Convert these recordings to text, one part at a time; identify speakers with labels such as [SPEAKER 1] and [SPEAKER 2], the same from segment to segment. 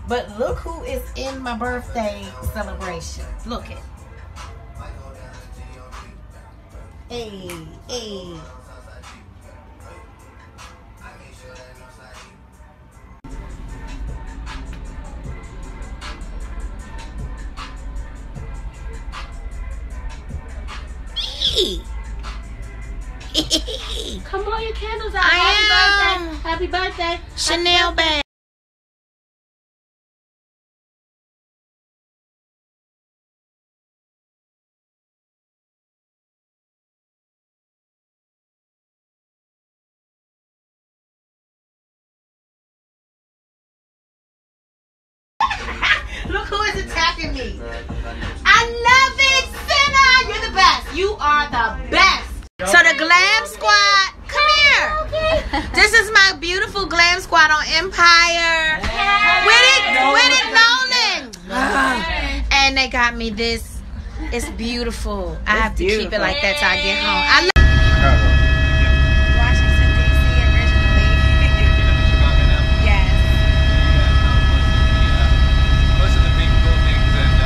[SPEAKER 1] But look who is in my birthday celebration. Look it. Hey, hey.
[SPEAKER 2] Come on, your candles out. Happy birthday. Happy birthday.
[SPEAKER 1] Chanel bag. Look who is attacking me. I love it, Senna. You're the best. You are the best. So the Glam Squad, come here. Okay. This is my beautiful Glam Squad on Empire. With it, Nolan. And they got me this. It's beautiful. I have to keep it like that till I get home. I love Washington, D.C. originally. Yes.
[SPEAKER 3] Most of the big buildings and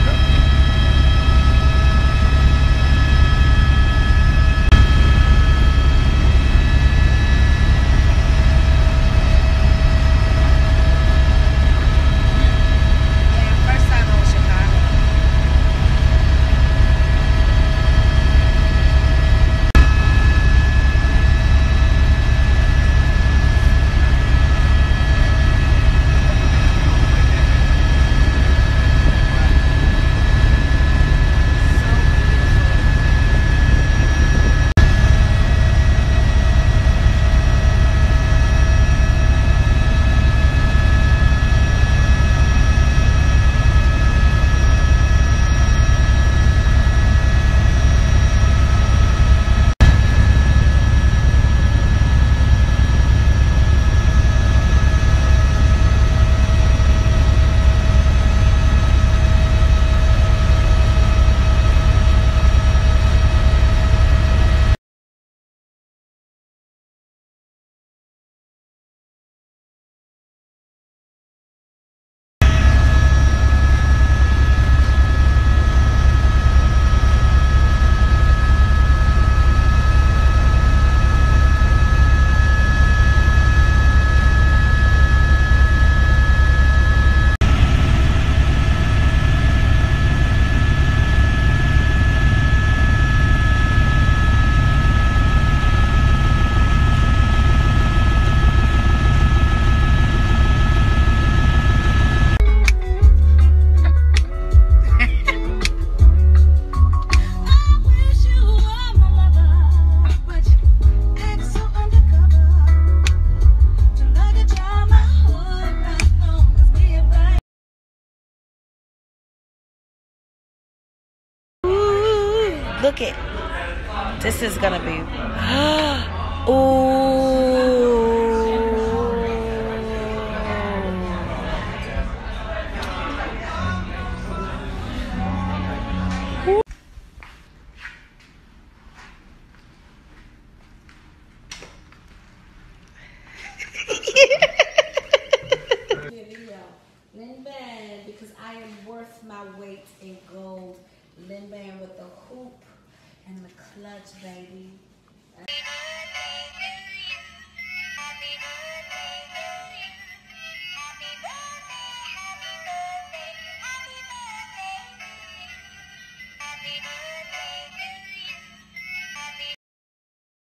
[SPEAKER 1] first time I was Chicago. Look it. This is gonna be. Ooh. Linband, because I am worth my weight in gold. Linband with the hoop and the clutch, baby.